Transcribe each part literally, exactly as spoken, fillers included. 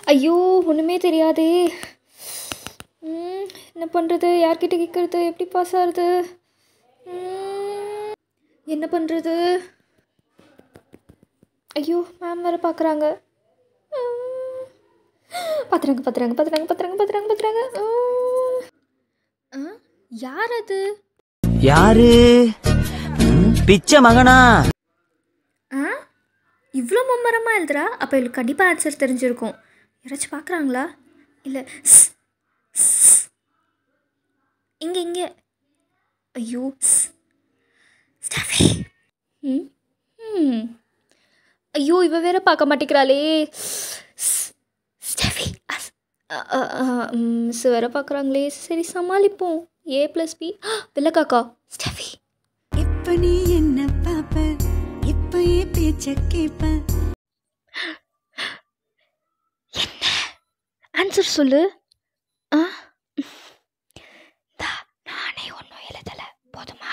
ஐயோ ஒன்றுமே தெரியாதே. என்ன பண்ணுறது, யார்கிட்ட கேட்குறது, எப்படி பாஸ் ஆகுறது, என்ன பண்ணுறது? ஐயோ மேம் வேறு பார்க்குறாங்க பார்த்துறாங்க பார்த்துறாங்க பார்த்துறாங்க பார்த்துறாங்க பார்த்துறாங்க பார்த்துறாங்க யார் அது? யாரு? பிச்சை மகனா? ஆ இவ்வளோ மும்மரமாக எழுதுறா, அப்போ இவளுக்கு கண்டிப்பாக ஆன்சர் தெரிஞ்சிருக்கும். யாராச்சும் பார்க்குறாங்களா? இல்லை இங்கே இங்கே. ஐயோ ம் ம் ஐயோ இவ வேற பார்க்க மாட்டேங்கிறாளே. ஸ்டெஃபி மிஸ் வேற பார்க்குறாங்களே. சரி சமாளிப்போம். ஏ ப்ளஸ் பி வில்லக்காக்கா ஸ்டெஃபி. எப்ப நீ என்ன பாப்ப, எப்ப ஏ பேச்ச கேப்ப. என்ன ஆன்சர் சொல்லு. ஆ நானே ஒன்றும் எழுதலை, போதுமா?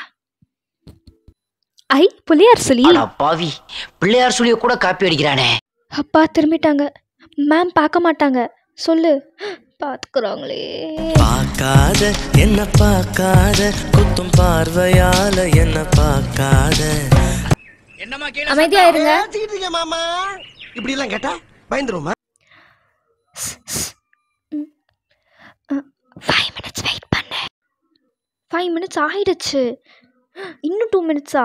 ஐ பிள்ளையார் சொல்லி. பாவி, பிள்ளையார் சொல்லிய கூட காப்பி அடிக்கிறானே. அப்பா திரும்பிட்டாங்க. மேம் பார்க்க மாட்டாங்க சொல்லு. பார்த்துக்குறாங்களே. பார்க்காத என்ன பார்க்காத, குத்தும் பார்வையால என்ன பார்க்காத. அமைதியா இருங்க. மாமா இப்படி எல்லாம் கேட்டா பயந்துருமா? ஃபைவ் மினிட்ஸ் வெயிட் பண்ண. ஃபைவ் மினிட்ஸ் ஆயிடுச்சு. இன்னும் டூ மினிட்ஸா?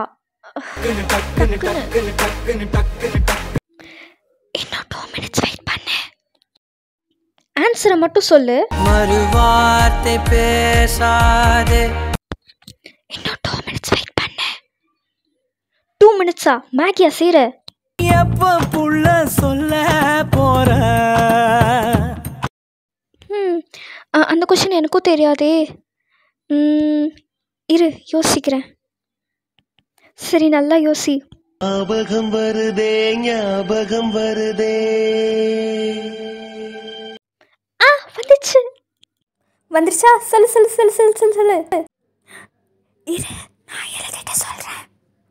இன்னும் டூ மினிட்ஸ் வெயிட் பண்ண. ஆன்சரை மட்டும் சொல்லு. மறுவார்த்தை பேசாதே. இன்னும் டூ மினிட்ஸ் வெயிட் பண்ண. டூ மினிட்ஸா? மேகியா செய்ற? எப்ப புள்ள சொல்ல போற? ம் அந்த கொஸ்டின் எனக்கும் தெரியாதே. ம் இரு யோசிக்கிறேன். சரி நல்லா யோசி. ஞாபகம் வருதே ஞாபகம் வருதே. ஆ வந்துச்சு. வந்துருச்சா? சொல்லு சொல்லு சொல்லு சொல்லு சொல்லு சொல்லு. இரு நான் எழுதிட்டு சொல்கிறேன்.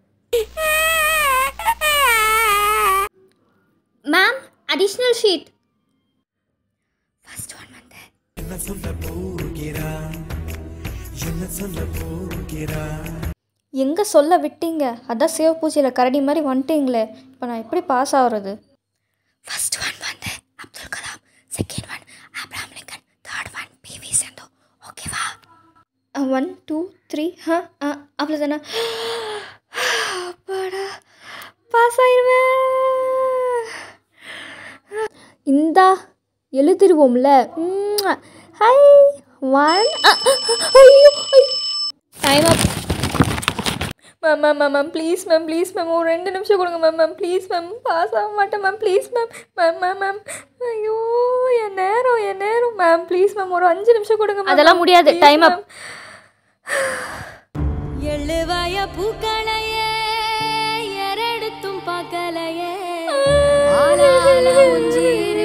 Ma'am additional sheet. First one வந்து என்ன சொல்ல போகிறா, என்ன சொல்ல போகிறா. எங்கே சொல்ல விட்டீங்க? அதான் சேவ் பூஜையில் கரடி மாதிரி வந்துட்டீங்களே. இப்போ நான் எப்படி பாஸ் ஆகிறது? ஃபர்ஸ்ட் ஒன் வந்து Abdul Kalam, second one Abraham Lincoln, third one PV Sindhu. ஓகேவா? One two three. ஆ ஆ அவ்வளோதானே? அப்பாடா பாஸ் ஆயிடுவேன். இந்தா எழுதிருவோம்ல. ஹை ஒன். ஐயோ time up. Ma'am ma'am ma'am ma'am please ma'am please ma'am ஒரு ரெண்டு நிமிஷம் கொடுங்க ma'am ma'am please ma'am. Pass ஆக மாட்டேன் ma'am please ma'am. Ma'am ma'am ma'am ஐயோ என் நேரம் என் நேரம் மேம் ப்ளீஸ் மேம் ஒரு அஞ்சு நிமிஷம் கொடுங்க. அதெல்லாம் முடியாது. டைம் அப். எழுவாய பூக்களையே எரெடுத்தும் பார்க்கலையே.